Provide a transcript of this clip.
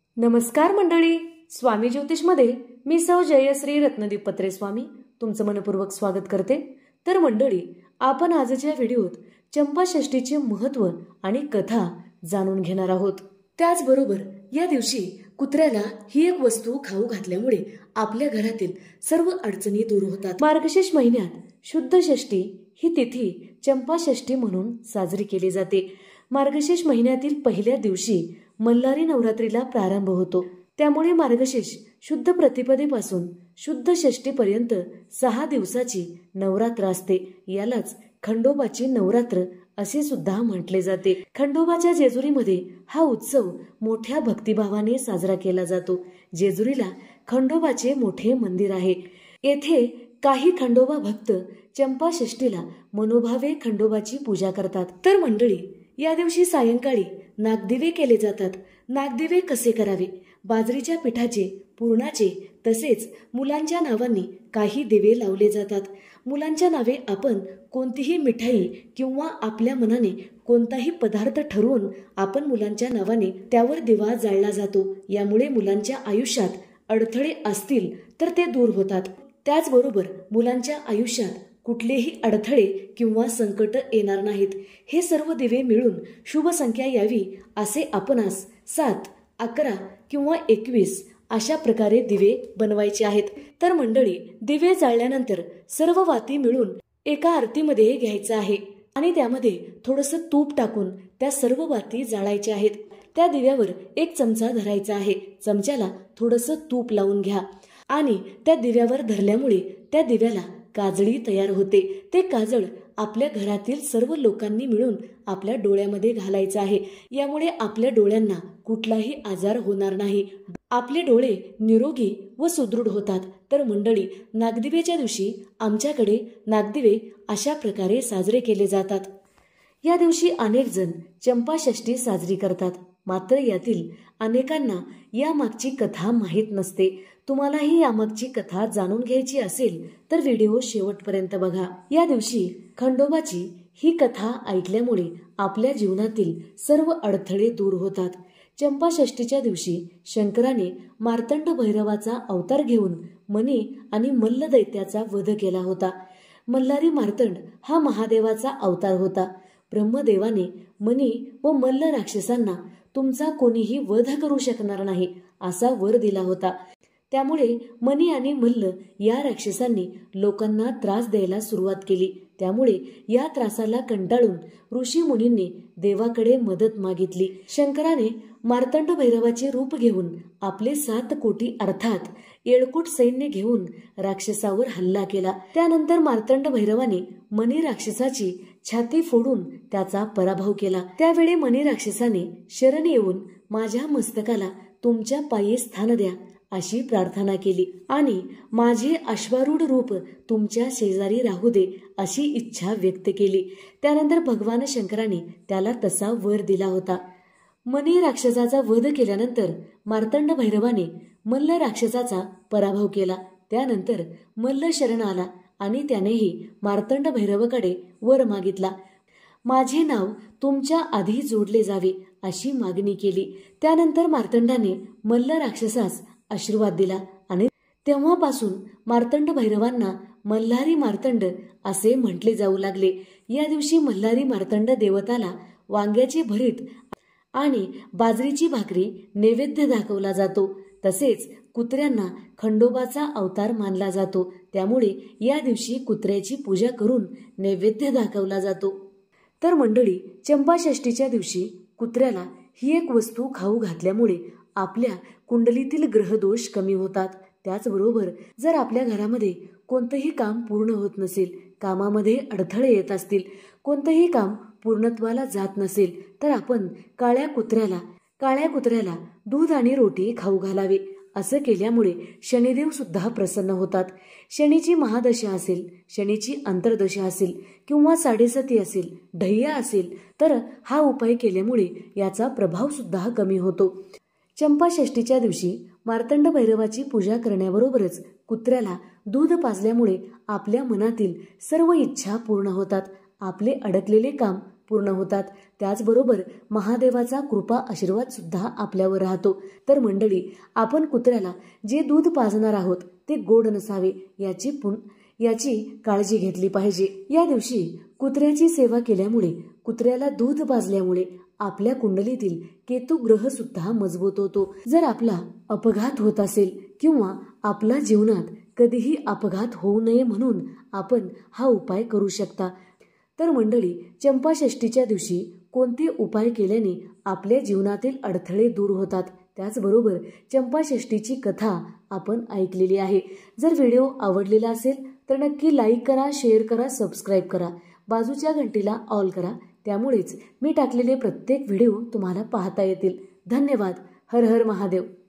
नमस्कार मंडळी, स्वामी ज्योतिषमध्ये मी सौ जयश्री रत्नदीप पत्रे स्वामी तुमचं मनपूर्वक स्वागत करते। तर मंडळी, आपण आजच्या व्हिडिओत चंपाषष्ठीचे महत्त्व आणि कथा जाणून घेणार आहोत। त्याचबरोबर या दिवशी कुत्र्याला ही एक वस्तू खाऊ घातल्यामुळे आपल्या घरातील सर्व अडचणी दूर होतात। मार्गशीर्ष महिन्यात शुद्ध षष्ठी ही तिथी चंपाषष्ठी म्हणून साजरी केली जाते। मार्गशीर्ष महिन्यातील पहिल्या दिवशी मल्हारी नवरात्रीला प्रारंभ होतो। त्यामुळे मार्गशीर्ष शुद्ध प्रतिपदेपासून शुद्ध षष्ठीपर्यंत 6 दिवसाची नवरात्र असते। यालाच खंडोबाची नवरात्र असे सुद्धा म्हटले जाते। खंडोबाच्या जेजुरीमध्ये हा उत्सव मोठ्या भक्तिभावाने साजरा केला जातो। जेजुरीला खंडोबाचे मोठे मंदिर आहे। येथे काही खंडोबा भक्त चंपाषष्ठीला मनोभावे खंडोबाची पूजा करतात। तर मंडळी, या दिवशी सायंकाळी नागदिवे केले जातात। नागदिवे कसे करावे? बाजरीच्या पिठाचे, पुरणाचे तसेच मुलांच्या नावांनी काही दिवे लावले जातात। मुलांच्या नावे आपण कोणतीही मिठाई किंवा आपल्या मनाने कोणताही पदार्थ ठरवून आपण मुलांच्या नावाने त्यावर दिवा जाळला जातो। यामुळे मुलांच्या आयुष्यात अडथळे असतील तर ते दूर होतात। त्याचबरोबर मुलांच्या आयुष्यात कुठलेही अडथळे किंवा संकट येणार नाहीत। हे सर्व दिवे मिळून शुभ संख्या यावी असे आपणास 7, 11 किंवा 21 अशा प्रकारे दिवे बनवायचे आहेत। तर मंडळी, दिवे जाळल्यानंतर सर्व वाती मिळून एका आरतीमध्ये घ्यायचं आहे आणि त्यामध्ये थोडंसं तूप टाकून त्या सर्व वाती जाळायच्या आहेत। त्या दिव्यावर एक चमचा धरायचा आहे। चमच्याला थोडंसं तूप लावून घ्या आणि त्या दिव्यावर धरल्यामुळे त्या दिव्याला काजळी तयार होते। ते काजळ आपल्या घरातील सर्व लोकांनी मिळून आपल्या डोळ्यामध्ये घालायचं आहे। यामुळे आपल्या डोळ्यांना कुठलाही आजार होणार नाही। आपले डोळे निरोगी व सुदृढ होतात। तर मंडळी, नागदिवेच्या दिवशी आमच्याकडे नागदिवे अशा प्रकारे साजरे केले जातात। या दिवशी अनेक जण चंपाषष्ठी साजरी करतात, मात्र यातील अनेकांना या मागची कथा माहीत नसते। तुम्हालाही यामागची कथा जाणून घ्यायची असेल तर व्हिडिओ शेवटपर्यंत बघा। या दिवशी खंडोबाची ही कथा ऐकल्यामुळे आपल्या जीवनातील सर्व अडथळे दूर होतात। चंपाषष्ठीच्या दिवशी शंकराने मार्तंड भैरवाचा अवतार घेऊन मनी आणि मल्ल दैत्याचा वध केला होता। मल्हारी मार्तंड हा महादेवाचा अवतार होता। ब्रह्मदेवाने मनी व मल्ल राक्षसांना तुमचा कोणीही वध करू शकणार नाही असा वर दिला होता। त्यामुळे मनी आणि मल्ल या राक्षसांनी लोकांना त्रास द्यायला सुरुवात केली। त्यामुळे या त्रासाला कंटाळून ऋषी मुनींनी देवाकडे मदत मागितली। शंकराने मार्तंड भैरवाचे रूप घेऊन आपले 7 कोटी अर्थात येळकोट सैन्य घेऊन राक्षसावर हल्ला केला। त्यानंतर मार्तंड भैरवाने मनी राक्षसाची छाती फोडून त्याचा पराभव केला। त्यावेळी मनी राक्षसाने शरण येऊन माझ्या मस्तकाला तुमच्या पायी स्थान द्या अशी प्रार्थना केली आणि माझे अश्वारूढ रूप तुमच्या शेजारी राहू दे अशी इच्छा व्यक्त केली। त्यानंतर भगवान शंकराने त्याला तसा वर दिला होता। मनी राक्षसाचा वध केल्यानंतर मार्तंड भैरवाने मल्ल राक्षसाचा पराभव केला। त्यानंतर मल्ल शरण आला आणि त्यानेही मार्तंड भैरवाकडे वर मागितला, माझे नाव तुमच्या आधी जोडले जावे अशी मागणी केली। त्यानंतर मार्तंडाने मल्ल राक्षसास आशीर्वाद दिला आणि तेव्हापासून मार्तंड भैरवांना मल्हारी मार्तंड असे म्हटले जाऊ लागले। या दिवशी मल्हारी मार्तंड देवताला वांग्याचे भरीत आणि बाजरीची भाकरी नैवेद्य दाखवला जातो। तसेच कुत्र्यांना खंडोबाचा अवतार मानला जातो। त्यामुळे या दिवशी कुत्र्याची पूजा करून नैवेद्य दाखवला जातो। तर मंडळी, चंपाषष्ठीच्या दिवशी कुत्र्याला ही एक वस्तू खाऊ घातल्यामुळे आपल्या कुंडलीतील ग्रहदोष कमी होतात। त्याचबरोबर जर आपल्या घरामध्ये कोणतेही काम पूर्ण होत नसेल, कामामध्ये अडथळे येत असतील, कोणतेही काम पूर्णत्वाला जात नसेल तर आपण काळ्या कुत्र्याला दूध आणि रोटी खाऊ घालावे। असं केल्यामुळे शनिदेव सुद्धा प्रसन्न होतात। शनीची महादशा असेल, शनीची अंतर्दशा असेल किंवा 7.5 असेल, ढय्या असेल तर हा उपाय केल्यामुळे याचा प्रभाव सुद्धा कमी होतो। चंपाषष्ठीच्या दिवशी मार्तंड भैरवाची पूजा करण्याबरोबरच कुत्र्याला दूध पाजल्यामुळे आपल्या मनातील सर्व इच्छा पूर्ण होतात। आपले अडकलेले काम पूर्ण होतात. त्याचबरोबर महादेवाचा कृपा आशीर्वाद सुद्धा आपल्यावर राहतो. तर मंडळी, आपण कुत्र्याला जे दूध पाजणार आहोत ते गोड नसावे याची काळजी घेतली पाहिजे. या दिवशी कुत्र्याची सेवा केल्यामुळे, कुत्र्याला दूध पाजल्यामुळे आपल्या कुंडलीतील केतू ग्रह सुद्धा मजबूत होतो. जर आपला अपघात होत असेल किंवा आपल्या जीवनात कधीही अपघात होऊ नये म्हणून आपण हा उपाय करू शकता. तर मंडळी, चंपाषष्ठीच्या दिवशी कोणते उपाय केल्याने आपल्या जीवनातील अडथळे दूर होतात, त्याचबरोबर चंपाषष्ठीची कथा आपण ऐकलेली आहे. जर व्हिडिओ आवडलेला असेल तर नक्की लाईक करा, शेअर करा, सबस्क्राईब करा, बाजूच्या घंटीला ऑल करा. त्यामुळेच मी टाकलेले प्रत्येक व्हिडिओ तुम्हाला पाहता येतील. धन्यवाद. हर हर महादेव.